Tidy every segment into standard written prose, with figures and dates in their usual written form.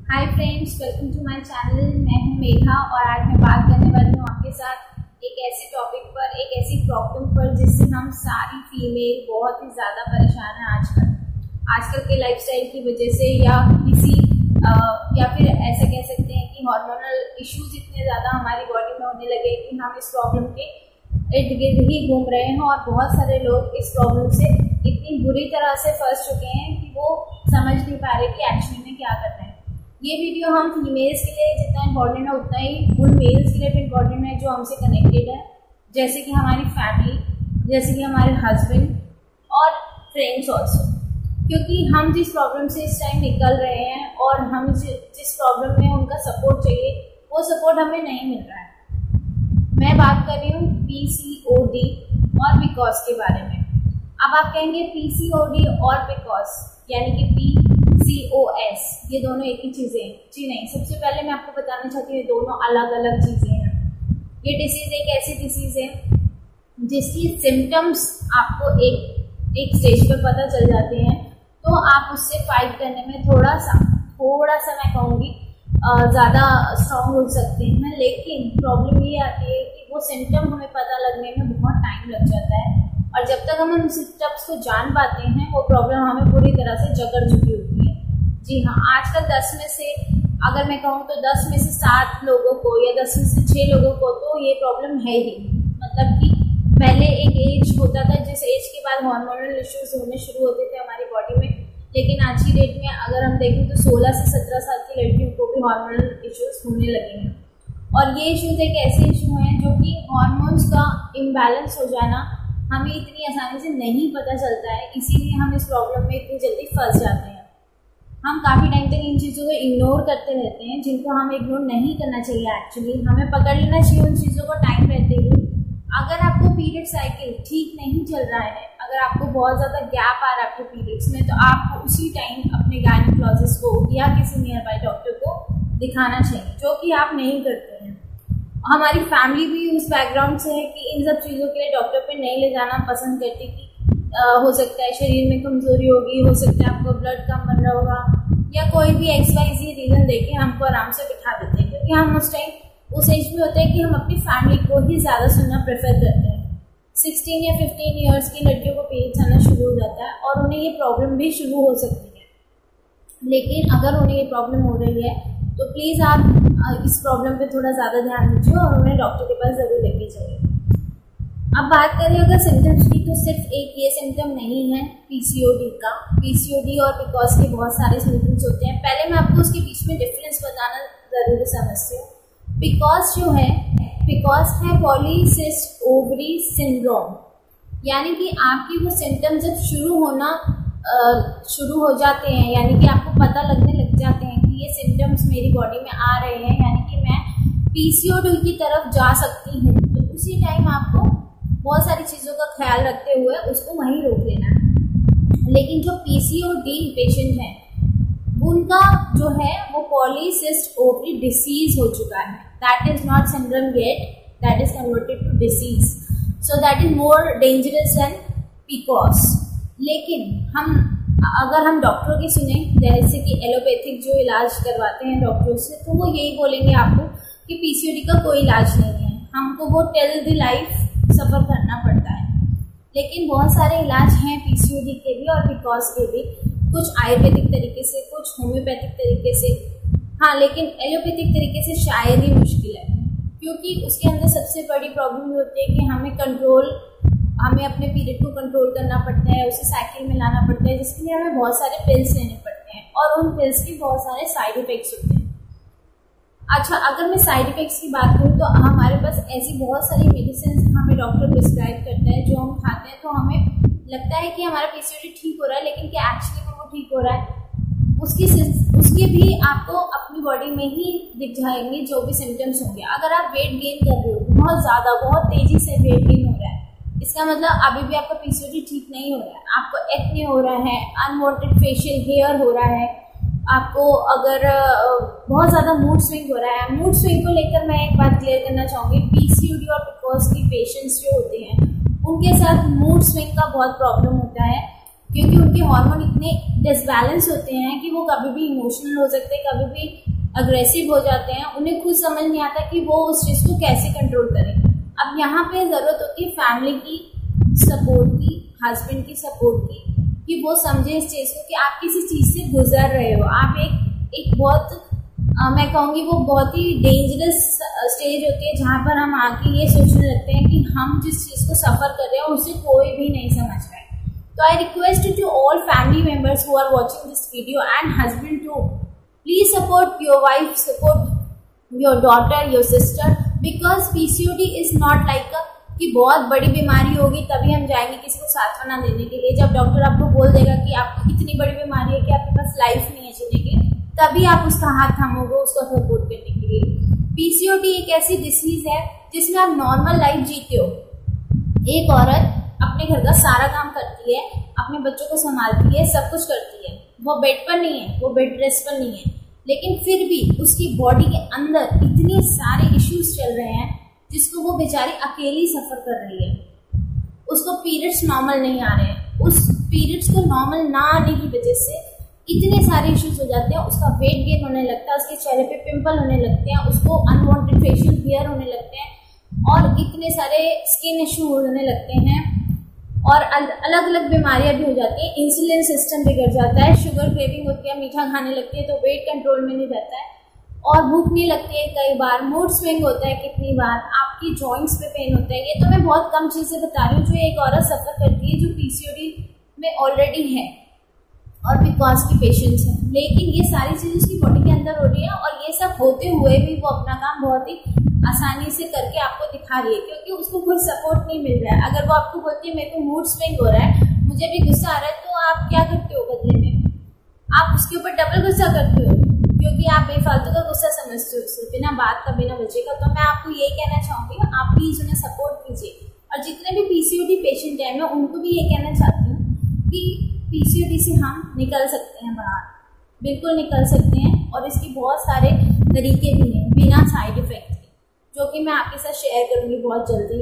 Hi friends, welcome to my channel. मैं हूं मेघा और आज मैं बात करने वाली हूं आपके साथ एक ऐसे टॉपिक पर, एक ऐसी प्रॉब्लम पर जिससे हम सारी फीमेल बहुत ही ज़्यादा परेशान हैं आजकल के लाइफस्टाइल की वजह से, या फिर ऐसा कह सकते हैं कि हार्मोनल इश्यूज इतने ज़्यादा हमारी बॉडी में होने लगे कि हम इस प्रॉब्लम के इर्द गिर्द ही घूम रहे हैं और बहुत सारे लोग इस प्रॉब्लम से इतनी बुरी तरह से फंस चुके हैं कि वो समझ नहीं पा रहे कि एक्चुअली में क्या कर रहे हैं। ये वीडियो हम फीमेल्स के लिए जितना इम्पोर्टेंट है उतना ही उन मेल्स के लिए भी इम्पोर्टेंट है जो हमसे कनेक्टेड है, जैसे कि हमारी फैमिली, जैसे कि हमारे हस्बैंड और फ्रेंड्स ऑल्सो, क्योंकि हम जिस प्रॉब्लम से इस टाइम निकल रहे हैं और हम जिस प्रॉब्लम में उनका सपोर्ट चाहिए वो सपोर्ट हमें नहीं मिल रहा है। मैं बात कर रही हूँ PCOD और PCOS के बारे में। अब आप कहेंगे PCOD और PCOS यानी कि PCOS ये दोनों एक ही चीज़ें हैं? जी नहीं। सबसे पहले मैं आपको बताना चाहती हूँ ये दोनों अलग अलग चीज़ें हैं। ये डिसीज़ एक ऐसी डिसीज़ है जिसकी सिम्टम्स आपको एक स्टेज पर पता चल जाते हैं, तो आप उससे फाइट करने में थोड़ा सा मैं कहूँगी ज़्यादा स्ट्रॉन्ग हो सकते हैं। लेकिन प्रॉब्लम ये आती है कि वो सिम्टम हमें पता लगने में बहुत टाइम लग जाता है और जब तक हम उन सिम्टम्स को जान पाते हैं वो प्रॉब्लम हमें पूरी तरह से जकड़ चुकी होती है। जी हाँ, आजकल 10 में से अगर मैं कहूँ तो 10 में से 7 लोगों को या 10 में से 6 लोगों को तो ये प्रॉब्लम है ही। मतलब कि पहले एक एज होता था जिस एज के बाद हार्मोनल इश्यूज होने शुरू होते थे हमारी बॉडी में, लेकिन आज की डेट में अगर हम देखें तो 16 से 17 साल की लड़कियों को भी हार्मोनल इश्यूज होने लगे हैं। और ये इश्यूज एक ऐसे इशू हैं जो कि हार्मोन्स का इम्बैलेंस हो जाना हमें इतनी आसानी से नहीं पता चलता है, इसीलिए हम इस प्रॉब्लम में इतनी जल्दी फंस जाते हैं। हम काफ़ी टाइम तक इन चीज़ों को इग्नोर करते रहते हैं जिनको हमें इग्नोर नहीं करना चाहिए। एक्चुअली हमें पकड़ लेना चाहिए उन चीज़ों को टाइम रहते ही। अगर आपको पीरियड साइकिल ठीक नहीं चल रहा है, अगर आपको बहुत ज़्यादा गैप आ रहा है आपके पीरियड्स में, तो आपको उसी टाइम अपने गायनेकोलॉजिस्ट को या किसी नियर बाय डॉक्टर को दिखाना चाहिए, जो कि आप नहीं करते हैं। हमारी फैमिली भी उस बैकग्राउंड से है कि इन सब चीज़ों के लिए डॉक्टर पे नहीं ले जाना पसंद करती कि हो सकता है शरीर में कमजोरी होगी, हो सकता है आपको ब्लड कम बन रहा होगा, या कोई भी XYZ रीज़न देके हमको आराम से बिठा देते हैं, क्योंकि हम उस टाइम उस एज में होते हैं कि हम अपनी फैमिली को ही ज़्यादा सुनना प्रेफर करते हैं। 16 या 15 ईयर्स की लड़कियों को पीरियड्स आना शुरू हो जाता है और उन्हें ये प्रॉब्लम भी शुरू हो सकती है। लेकिन अगर उन्हें ये प्रॉब्लम हो रही है तो प्लीज़ आप इस प्रॉब्लम पे थोड़ा ज़्यादा ध्यान दीजिए और उन्हें डॉक्टर के पास ज़रूर लेके जाइए। अब बात करें अगर सिम्टम्स की, तो सिर्फ एक ये सिम्टम नहीं है PCOD का। PCOD और PCOS के बहुत सारे सिम्टम्स होते हैं। पहले मैं आपको उसके बीच में डिफरेंस बताना ज़रूरी समझती हूँ। PCOS है पॉलीसिस्ट ओवरी सिंड्रोम, यानी कि आपकी वो सिम्टम जब शुरू हो जाते हैं, यानी कि आपको पता लगने लग जाते हैं कि ये सिम्टम्स मेरी बॉडी में आ रहे हैं, यानी कि मैं PCOD की तरफ जा सकती हूँ, तो उसी टाइम आपको बहुत सारी चीज़ों का ख्याल रखते हुए उसको वहीं रोक लेना है। लेकिन जो PCOD पेशेंट हैं उनका जो है वो पॉलीसिस्ट ओवरी डिसीज हो चुका है। That is not syndrome yet, that is converted to disease, so that is more dangerous than PCOS। लेकिन अगर हम डॉक्टरों की सुने, जैसे कि एलोपैथिक जो इलाज करवाते हैं डॉक्टरों से, तो वो यही बोलेंगे आपको कि PCOD का कोई इलाज नहीं है, हमको वो टिल द लाइफ सफ़र करना पड़ता है। लेकिन बहुत सारे इलाज हैं PCOD के भी और PCOS के भी, कुछ आयुर्वेदिक तरीके से, कुछ होम्योपैथिक तरीके से। हाँ, लेकिन एलोपैथिक तरीके से शायद ही मुश्किल है, क्योंकि उसके अंदर सबसे बड़ी प्रॉब्लम ये होती है कि हमें अपने पीरियड को कंट्रोल करना पड़ता है, उसे साइकिल में लाना पड़ता है, जिसके लिए हमें बहुत सारे पिल्स लेने पड़ते हैं और उन पिल्स के बहुत सारे साइड इफेक्ट्स होते हैं। अच्छा, अगर मैं साइड इफेक्ट्स की बात करूँ तो हमारे पास ऐसी बहुत सारी मेडिसिन हमें डॉक्टर प्रिस्क्राइब करता है, जो हम खाते हैं तो हमें लगता है कि हमारा PCOD ठीक हो रहा है, लेकिन क्या एक्चुअली में वो ठीक हो रहा है? उसके भी आपको अपनी बॉडी में ही दिख जाएंगे जो भी सिम्टम्स होंगे। अगर आप वेट गेन कर रहे हो, बहुत ज़्यादा, बहुत तेज़ी से वेट गेन हो रहा है, इसका मतलब अभी भी आपका PCOD ठीक नहीं हो रहा है। आपको एक्ने हो रहा है, अनवांटेड फेशियल हेयर हो रहा है, आपको अगर बहुत ज़्यादा मूड स्विंग हो रहा है। मूड स्विंग को लेकर मैं एक बात क्लियर करना चाहूँगी, PCOD और PCOS की पेशेंट्स जो होते हैं उनके साथ मूड स्विंग का बहुत प्रॉब्लम होता है, क्योंकि उनके हार्मोन इतने डिसबैलेंस होते हैं कि वो कभी भी इमोशनल हो सकते हैं, कभी भी अग्रेसिव हो जाते हैं। उन्हें खुद समझ नहीं आता कि वो उस चीज़ को कैसे कंट्रोल करें। अब यहाँ पे ज़रूरत होती है फैमिली की सपोर्ट की, हस्बैंड की सपोर्ट की, कि वो समझे इस चीज़ को कि आप किसी चीज़ से गुजर रहे हो। आप एक बहुत मैं कहूँगी वो बहुत ही डेंजरस स्टेज होती है जहाँ पर हम आके ये सोचने लगते हैं कि हम जिस चीज़ को सफ़र कर रहे हैं उसे कोई भी नहीं समझ रहा है। तो I request to all family members who are watching this video and husband too, please support your wife, support your daughter, your sister, because PCOD is not like कि बहुत बड़ी बीमारी होगी तभी हम जाएंगे किसी को सांत्वना देने के लिए। जब डॉक्टर आपको बोल देगा कि आपको इतनी बड़ी बीमारी है कि आपके पास लाइफ नहीं है जीने की, तभी आप उसका हाथ थामोगे उसको सपोर्ट करने के लिए। पीसीओडी एक ऐसी डिसीज है जिसमें आप नॉर्मल लाइफ जीते हो। एक औरत अपने घर का सारा काम करती है, अपने बच्चों को संभालती है, सब कुछ करती है, वो बेड पर नहीं है, वो बेड रेस्ट पर नहीं है, लेकिन फिर भी उसकी बॉडी के अंदर इतने सारे इश्यूज चल रहे हैं जिसको वो बेचारी अकेली सफर कर रही है। उसको पीरियड्स नॉर्मल नहीं आ रहे हैं, उस पीरियड्स को नॉर्मल ना आने की वजह से इतने सारे इश्यूज हो जाते हैं। उसका वेट गेन होने लगता है, उसके चेहरे पे पिंपल होने लगते हैं, उसको अनवांटेड फेशियल हेयर होने लगते हैं और इतने सारे स्किन इश्यू होने लगते हैं और अलग अलग बीमारियां भी हो जाती हैं। इंसुलिन सिस्टम बिगड़ जाता है, शुगर क्रेविंग होती है, मीठा खाने लगती है तो वेट कंट्रोल में नहीं रहता है और भूख नहीं लगती है, कई बार मूड स्विंग होता है, कितनी बार आपकी जॉइंट्स पे पेन होता है। ये तो मैं बहुत कम चीज़ें बता रही हूँ जो एक औरत सफ़र करती है जो पीसीओडी में ऑलरेडी है और बिकॉज की पेशेंट्स हैं, लेकिन ये सारी चीज़ें उसकी बॉडी के अंदर हो रही है और ये सब होते हुए भी वो अपना काम बहुत ही आसानी से करके आपको दिखा रही है क्योंकि उसको कोई सपोर्ट नहीं मिल रहा है। अगर वो आपको बोलती है मेरे को मूड स्विंग हो रहा है, मुझे भी गुस्सा आ रहा है, तो आप क्या करते हो बदले में? आप उसके ऊपर डबल गुस्सा करते हो क्योंकि आप बेफालतू का गुस्सा समझते हो उससे, बिना बात का बिना वजह का। तो मैं आपको ये कहना चाहूँगी, आप प्लीज़ उन्हें सपोर्ट कीजिए। और जितने भी पीसीओडी पेशेंट हैं मैं उनको भी ये कहना चाहती हूँ कि पीसीओडी से हम निकल सकते हैं बाहर, बिल्कुल निकल सकते हैं और इसके बहुत सारे तरीके भी हैं बिना साइड इफेक्ट के, जो कि मैं आपके साथ शेयर करूँगी बहुत जल्दी।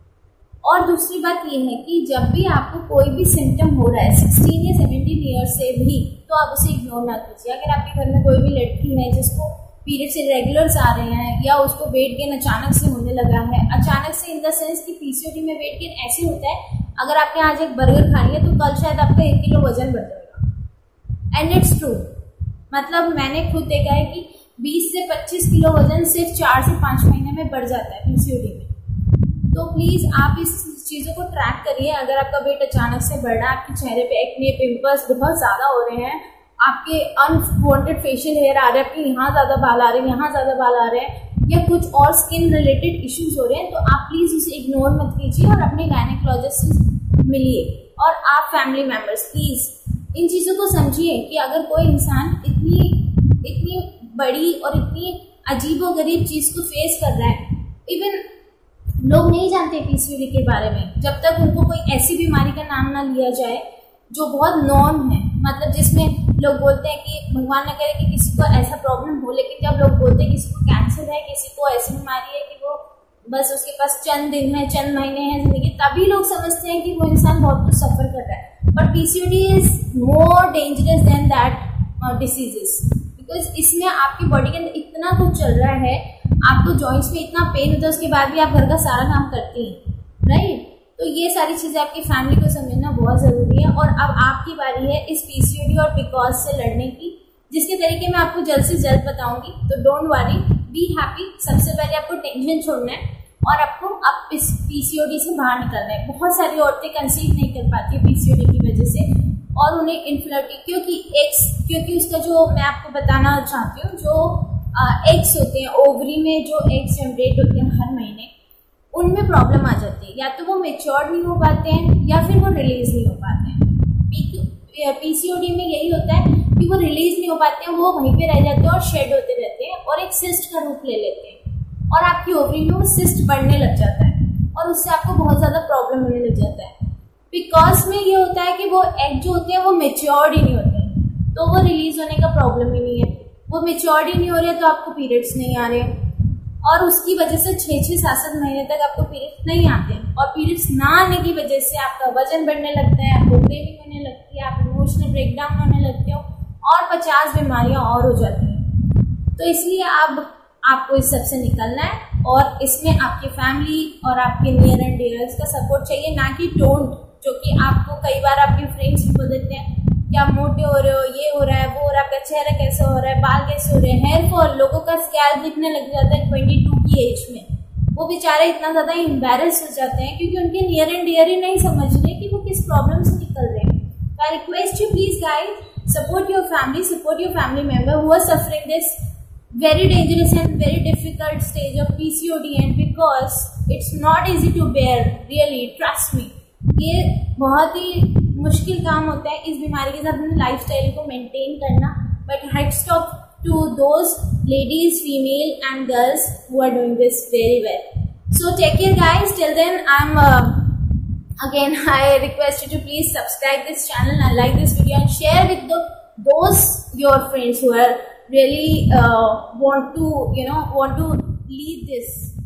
और दूसरी बात ये है कि जब भी आपको कोई भी सिम्टम हो रहा है 16 या 17 ईयर्स से भी, तो आप उसे इग्नोर ना कीजिए। अगर आपके घर में कोई भी लड़की है जिसको पीरियड्स इरेगुलर्स आ रहे हैं या उसको वेट गेन अचानक से होने लगा है, अचानक से इन द सेंस कि पीसीओडी में वेट गेन ऐसे होता है, अगर आपने आज एक बर्गर खा लिया तो कल शायद आपका 1 किलो वजन बढ़ जाएगा। एंड इट्स ट्रू, मतलब मैंने खुद देखा है कि 20 से 25 किलो वजन सिर्फ 4 से 5 महीने में बढ़ जाता है पीसीओडी में। तो प्लीज़ आप इस चीज़ों को ट्रैक करिए। अगर आपका वेट अचानक से बढ़ रहा है, आपके चेहरे पे एक्ने पिंपल्स बहुत ज़्यादा हो रहे हैं, आपके अनवांटेड फेशियल हेयर आ रहे हैं, आपके यहाँ ज़्यादा बाल आ रहे हैं, यहाँ ज़्यादा बाल आ रहे हैं या कुछ और स्किन रिलेटेड इश्यूज हो रहे हैं, तो आप प्लीज़ उसे इग्नोर मत कीजिए और अपने गायनेकोलॉजिस्ट से मिलिए। और आप फैमिली मेम्बर्स प्लीज़ इन चीज़ों को समझिए कि अगर कोई इंसान इतनी बड़ी और इतनी अजीबोगरीब चीज़ को फेस कर रहा है, इवन लोग नहीं जानते पीसीओडी के बारे में, जब तक उनको कोई ऐसी बीमारी का नाम ना लिया जाए जो बहुत नॉन है, मतलब जिसमें लोग बोलते हैं कि भगवान न करे कि किसी को ऐसा प्रॉब्लम हो, लेकिन जब लोग बोलते हैं किसी को कैंसर है, किसी को ऐसी बीमारी है कि वो बस उसके पास चंद दिन है, चंद महीने हैं जिंदगी, तभी लोग समझते हैं कि वो इंसान बहुत कुछ सफर कर रहा है। But PCOD is more dangerous than that diseases, because इसमें आपकी बॉडी के अंदर इतना कुछ चल रहा है, आपको जॉइंट्स में इतना पेन होता है, उसके बाद भी आप घर का सारा काम करती हैं, राइट? तो ये सारी चीज़ें आपकी फैमिली को समझना बहुत ज़रूरी है। और अब आपकी बारी है इस पीसीओडी और पीसीओएस से लड़ने की, जिसके तरीके मैं आपको जल्द से जल्द बताऊंगी। तो डोंट वरी, बी हैप्पी। सबसे पहले आपको टेंशन छोड़ना है और आपको अब इस पीसीओडी से बाहर निकलना है। बहुत सारी औरतें कंसीव नहीं कर पाती पीसीओडी की वजह से और उन्हें इनफर्टिलिटी क्योंकि उसका जो मैं आपको बताना चाहती हूँ, जो एग्स होते हैं ओवरी में, जो एग्स जनरेट होते हैं हर महीने, उनमें प्रॉब्लम आ जाती है। या तो वो मेच्योर नहीं हो पाते हैं या फिर वो रिलीज नहीं हो पाते हैं। पीसीओडी में यही होता है कि वो रिलीज नहीं हो पाते हैं, वो वहीं पे रह जाते हैं और शेड होते रहते हैं और एक सिस्ट का रूप ले लेते हैं और आपकी ओवरी में वो सिस्ट बढ़ने लग जाता है और उससे आपको बहुत ज़्यादा प्रॉब्लम होने लग जाता है। बिकॉज में ये होता है कि वो एग जो होते हैं वो मेच्योर्ड ही नहीं होते हैं, तो वो रिलीज होने का प्रॉब्लम ही नहीं है। वो मेच्योर्ड ही नहीं हो रही है तो आपको पीरियड्स नहीं आ रहे और उसकी वजह से 6-6, 7-7 महीने तक आपको पीरियड्स नहीं आते हैं और पीरियड्स ना आने की वजह से आपका वजन बढ़ने लगता है, आपको क्रेविंग होने लगती है, इमोशनल ब्रेकडाउन होने लगते हो और 50 बीमारियां और हो जाती हैं। तो इसलिए अब आपको इस सब से निकलना है और इसमें आपकी फैमिली और आपके नियर एंड डियर्स का सपोर्ट चाहिए, ना कि डोंट, जो कि आपको कई बार आपके फ्रेंड्स भी बोल देते हैं कि आप मोटे हो रहे हो, ये हो रहा है, वो हो रहा है, आपका चेहरा कैसे हो रहा है, बाल कैसे हो रहे हैं, हेयर फॉल, लोगों का स्कैल्प दिखने लग जाता है 22 की एज में। वो बेचारे इतना ज्यादा एम्बैरेस हो जाते हैं क्योंकि उनके नियर एंड डियर ही नहीं समझ रहे कि वो किस प्रॉब्लम से निकल रहे हैं। I request you please guys, support your family member who are suffering this very dangerous and very difficult stage of PCOD, and because it's not easy to bear, really trust me, ये बहुत ही मुश्किल काम होता है इस बीमारी के साथ अपने लाइफस्टाइल को मेंटेन करना। But hats off to those ladies, female and girls who are doing this very well. So take care guys, till then I request you to please subscribe this channel and like this video and share with those your friends who are really want to lead this